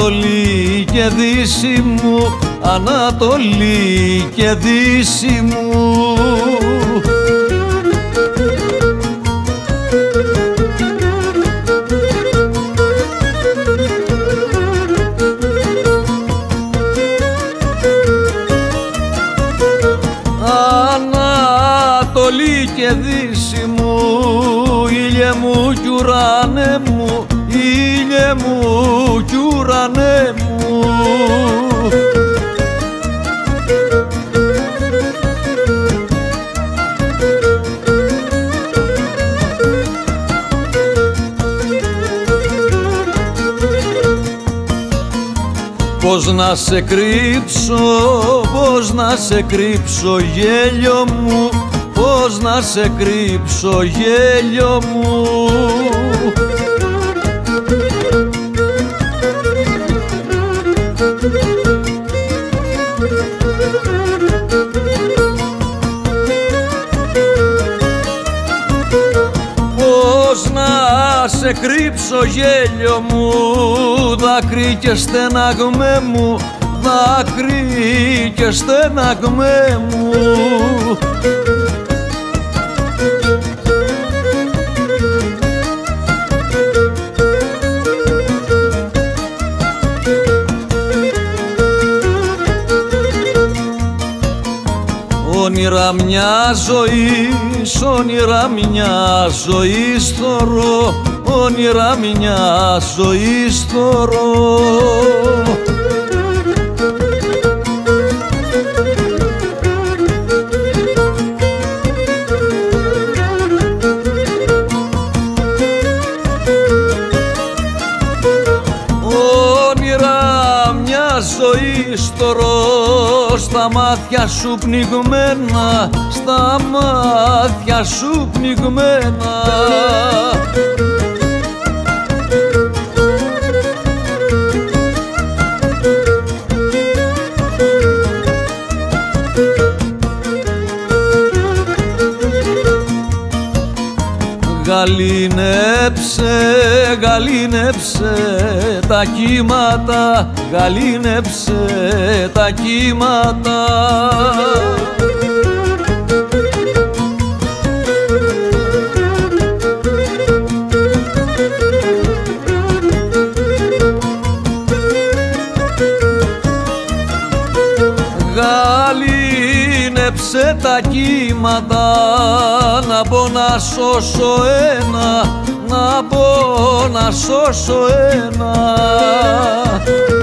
Ανατολή και Δύση μου, Ανατολή και Δύση μου. Ανατολή και Δύση μου, ήλιε μου κι ουρανέ μου, ήλιε μου κι ουρανέ μου. Πώς να σε κρύψω, πώς να σε κρύψω γέλιο μου, πώς να σε κρύψω γέλιο μου. Πώς να σε κρύψω γέλιο μου, δάκρυ και στεναγμέ μου, δάκρυ και στεναγμέ μου. Όνειρα μια ζωής, όνειρα μια ζωής θωρώ, όνειρα μια ζωής θωρώ. Όνειρα μια ζωής θωρώ, στα μάτια σου πνιγμένα, στα μάτια σου πνιγμένα. Γαλήνεψε, γαλήνεψε τα κύματα, γαλήνεψε τα κύματα. Γαλήνεψε τα κύματα, να πω να σώσω ένα, να πω να σώσω ένα.